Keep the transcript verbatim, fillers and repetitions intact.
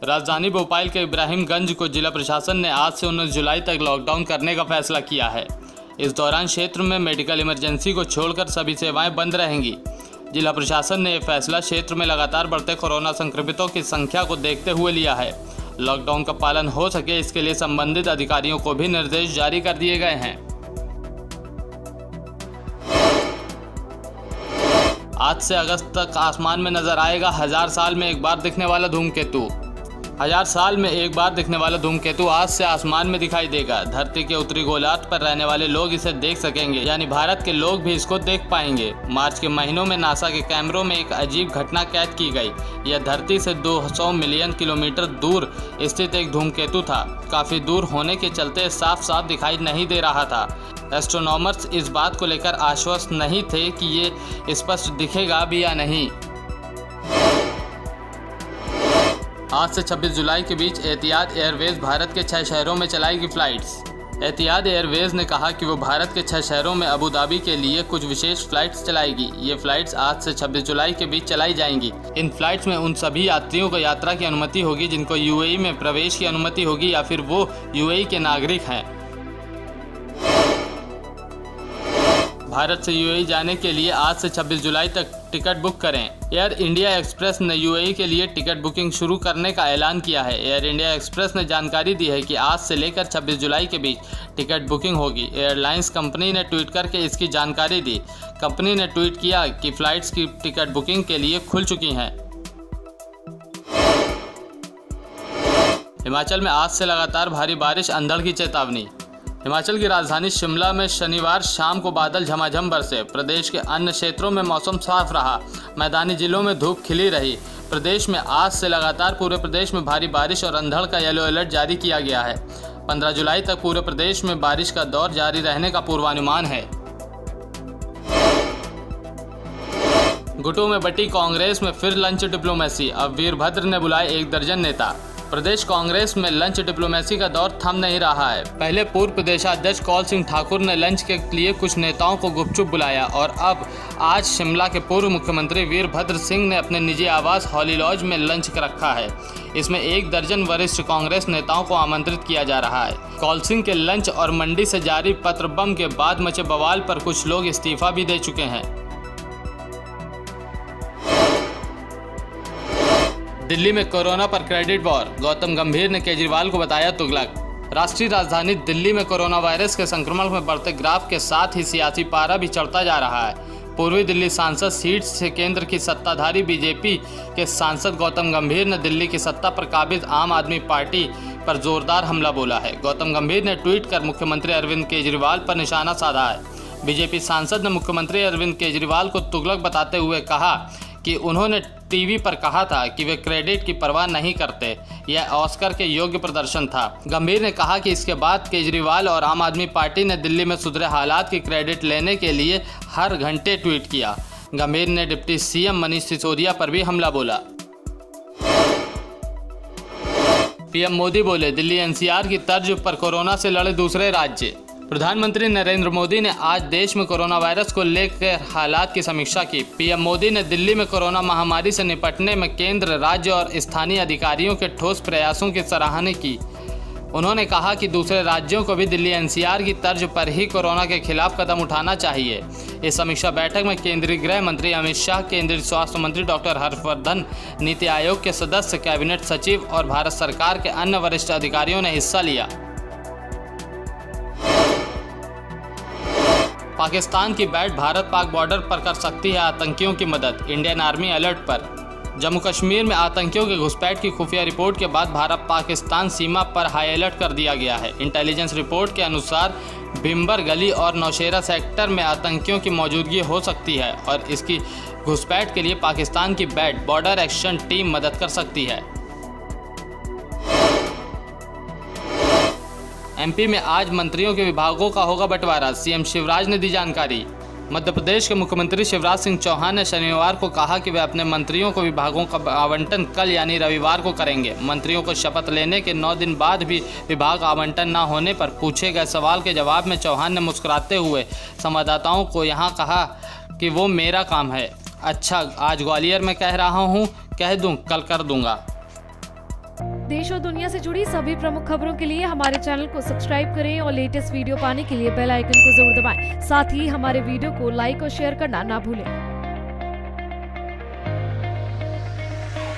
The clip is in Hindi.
राजधानी भोपाल के इब्राहिमगंज को जिला प्रशासन ने आज से उन्नीस जुलाई तक लॉकडाउन करने का फैसला किया है। इस दौरान क्षेत्र में मेडिकल इमरजेंसी को छोड़कर सभी सेवाएं बंद रहेंगी। जिला प्रशासन ने यह फैसला क्षेत्र में लगातार बढ़ते कोरोना संक्रमितों की संख्या को देखते हुए लिया है। लॉकडाउन का पालन हो सके इसके लिए संबंधित अधिकारियों को भी निर्देश जारी कर दिए गए हैं। आज से अगस्त तक आसमान में नजर आएगा हजार साल में एक बार दिखने वाला धूमकेतु। हजार साल में एक बार दिखने वाला धूमकेतु आज से आसमान में दिखाई देगा। धरती के उत्तरी गोलार्ध पर रहने वाले लोग इसे देख सकेंगे, यानी भारत के लोग भी इसको देख पाएंगे। मार्च के महीनों में नासा के कैमरों में एक अजीब घटना कैद की गई। यह धरती से दो सौ मिलियन किलोमीटर दूर स्थित एक धूमकेतु था। काफी दूर होने के चलते साफ साफ दिखाई नहीं दे रहा था। एस्ट्रोनॉमर्स इस बात को लेकर आश्वस्त नहीं थे कि ये स्पष्ट दिखेगा भी या नहीं। आज से छब्बीस जुलाई के बीच एतिहाद एयरवेज भारत के छह शहरों में चलाएगी फ्लाइट्स। एतिहाद एयरवेज ने कहा कि वो भारत के छह शहरों में अबू धाबी के लिए कुछ विशेष फ्लाइट्स चलाएगी। ये फ्लाइट्स आज से छब्बीस जुलाई के बीच चलाई जाएंगी। इन फ्लाइट्स में उन सभी यात्रियों को यात्रा की अनुमति होगी जिनको यूएई में प्रवेश की अनुमति होगी या फिर वो यूएई के नागरिक हैं। भारत से यूएई जाने के लिए आज से छब्बीस जुलाई तक टिकट बुक करें। एयर इंडिया एक्सप्रेस ने यूएई के लिए टिकट बुकिंग शुरू करने का ऐलान किया है। एयर इंडिया एक्सप्रेस ने जानकारी दी है कि आज से लेकर छब्बीस जुलाई के बीच टिकट बुकिंग होगी। एयरलाइंस कंपनी ने ट्वीट करके इसकी जानकारी दी। कंपनी ने ट्वीट किया कि फ्लाइट्स की टिकट बुकिंग के लिए खुल चुकी हैं। हिमाचल में आज से लगातार भारी बारिश, अंधड़ की चेतावनी। हिमाचल की राजधानी शिमला में शनिवार शाम को बादल झमाझम बरसे। प्रदेश के अन्य क्षेत्रों में मौसम साफ रहा। मैदानी जिलों में धूप खिली रही। प्रदेश में आज से लगातार पूरे प्रदेश में भारी बारिश और अंधड़ का येलो अलर्ट जारी किया गया है। पंद्रह जुलाई तक पूरे प्रदेश में बारिश का दौर जारी रहने का पूर्वानुमान है। गुटों में बटी कांग्रेस में फिर लंच डिप्लोमेसी। अब वीरभद्र ने बुलाए एक दर्जन नेता। प्रदेश कांग्रेस में लंच डिप्लोमेसी का दौर थम नहीं रहा है। पहले पूर्व प्रदेशाध्यक्ष कौल सिंह ठाकुर ने लंच के लिए कुछ नेताओं को गुपचुप बुलाया और अब आज शिमला के पूर्व मुख्यमंत्री वीरभद्र सिंह ने अपने निजी आवास हॉली लॉज में लंच रखा है। इसमें एक दर्जन वरिष्ठ कांग्रेस नेताओं को आमंत्रित किया जा रहा है। कौल सिंह के लंच और मंडी से जारी पत्र बम के बाद मचे बवाल पर कुछ लोग इस्तीफा भी दे चुके हैं। दिल्ली में कोरोना पर क्रेडिट वॉर। गौतम गंभीर ने केजरीवाल को बताया तुगलक। राष्ट्रीय राजधानी दिल्ली में कोरोना वायरस के संक्रमण में बढ़ते ग्राफ के साथ ही सियासी पारा भी चढ़ता जा रहा है। पूर्वी दिल्ली सांसद सीट से केंद्र की सत्ताधारी बीजेपी के सांसद गौतम गंभीर ने दिल्ली की सत्ता पर काबिज आम आदमी पार्टी पर जोरदार हमला बोला है। गौतम गंभीर ने ट्वीट कर मुख्यमंत्री अरविंद केजरीवाल पर निशाना साधा है। बीजेपी सांसद ने मुख्यमंत्री अरविंद केजरीवाल को तुगलक बताते हुए कहा कि उन्होंने टीवी पर कहा था कि वे क्रेडिट की परवाह नहीं करते। यह ऑस्कर के योग्य प्रदर्शन था। गंभीर ने कहा कि इसके बाद केजरीवाल और आम आदमी पार्टी ने दिल्ली में सुधरे हालात की क्रेडिट लेने के लिए हर घंटे ट्वीट किया। गंभीर ने डिप्टी सीएम मनीष सिसोदिया पर भी हमला बोला। पीएम मोदी बोले, दिल्ली एनसीआर की तर्ज पर कोरोना से लड़े दूसरे राज्य। प्रधानमंत्री नरेंद्र मोदी ने आज देश में कोरोना वायरस को लेकर हालात की समीक्षा की। पीएम मोदी ने दिल्ली में कोरोना महामारी से निपटने में केंद्र, राज्य और स्थानीय अधिकारियों के ठोस प्रयासों की सराहना की। उन्होंने कहा कि दूसरे राज्यों को भी दिल्ली एनसीआर की तर्ज पर ही कोरोना के खिलाफ कदम उठाना चाहिए। इस समीक्षा बैठक में केंद्रीय गृह मंत्री अमित शाह, केंद्रीय स्वास्थ्य मंत्री डॉक्टर हर्षवर्धन, नीति आयोग के सदस्य, कैबिनेट सचिव और भारत सरकार के अन्य वरिष्ठ अधिकारियों ने हिस्सा लिया। पाकिस्तान की बैट भारत पाक बॉर्डर पर कर सकती है आतंकियों की मदद। इंडियन आर्मी अलर्ट पर। जम्मू कश्मीर में आतंकियों के घुसपैठ की खुफिया रिपोर्ट के बाद भारत पाकिस्तान सीमा पर हाई अलर्ट कर दिया गया है। इंटेलिजेंस रिपोर्ट के अनुसार भिम्बर गली और नौशेरा सेक्टर में आतंकियों की मौजूदगी हो सकती है और इसकी घुसपैठ के लिए पाकिस्तान की बैट बॉर्डर एक्शन टीम मदद कर सकती है। एमपी में आज मंत्रियों के विभागों का होगा बंटवारा। सीएम शिवराज ने दी जानकारी। मध्य प्रदेश के मुख्यमंत्री शिवराज सिंह चौहान ने शनिवार को कहा कि वे अपने मंत्रियों को विभागों का आवंटन कल यानी रविवार को करेंगे। मंत्रियों को शपथ लेने के नौ दिन बाद भी विभाग आवंटन न होने पर पूछे गए सवाल के जवाब में चौहान ने मुस्कुराते हुए संवाददाताओं को यहां कहा कि वो मेरा काम है। अच्छा, आज ग्वालियर में कह रहा हूं, कह दूं, कल कर दूंगा। देश और दुनिया से जुड़ी सभी प्रमुख खबरों के लिए हमारे चैनल को सब्सक्राइब करें और लेटेस्ट वीडियो पाने के लिए बेल आइकन को जरूर दबाएं। साथ ही हमारे वीडियो को लाइक और शेयर करना ना भूलें।